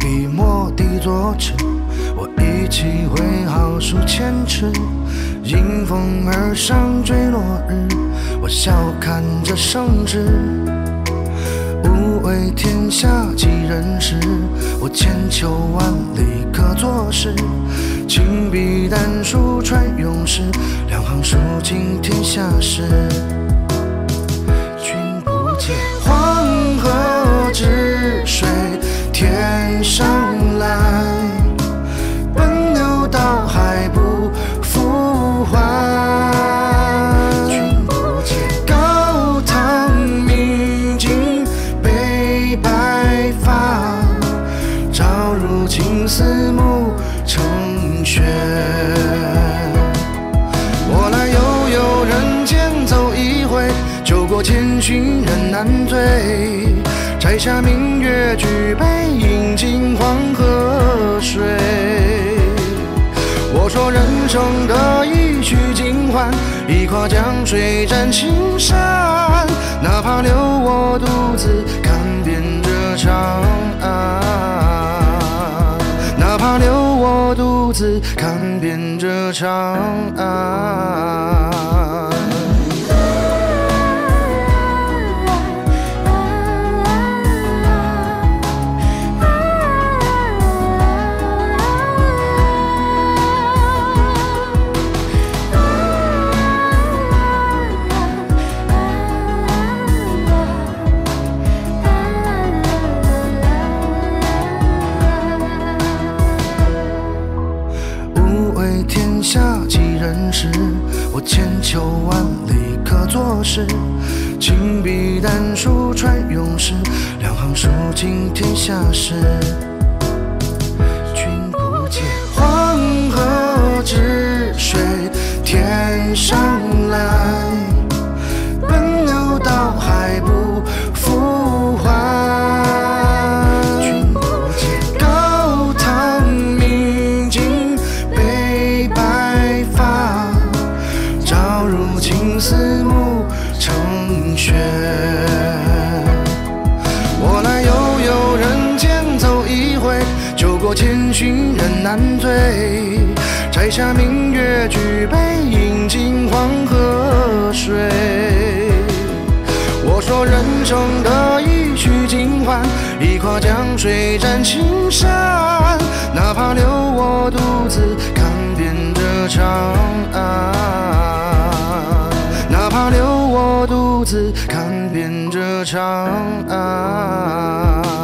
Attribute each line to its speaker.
Speaker 1: 笔墨的作词，我一起绘好数千尺。迎风而上坠落日，我笑看着生之。无为天下几人识，我千秋万里可作诗。轻笔淡书传永世，两行书尽天下事。君不见黄河之水天上来，奔流到海不复还。君不见高堂明镜悲白发，朝如青丝暮成雪。我来悠悠人间走一回，酒过千寻人难醉。摘下明月举杯，饮尽黄河水。我说人生得意须尽欢，一跨江水战青山。哪怕留我独自看遍这长安，哪怕留我独自看遍这长安。天下几人识，我千秋万里可作诗。轻笔淡书传永世，两行书尽天下事。君不见黄河之水天上来，奔流到海不复还。君不见高堂明镜悲白发，朝如青丝暮成雪。我来悠悠人间走一回，酒过千寻人难醉。摘下明月举杯，饮尽黄河水。我说人生得意须尽欢，一跨江水战青山。哪怕留我独自看遍这长安，哪怕留我独自看遍这长安。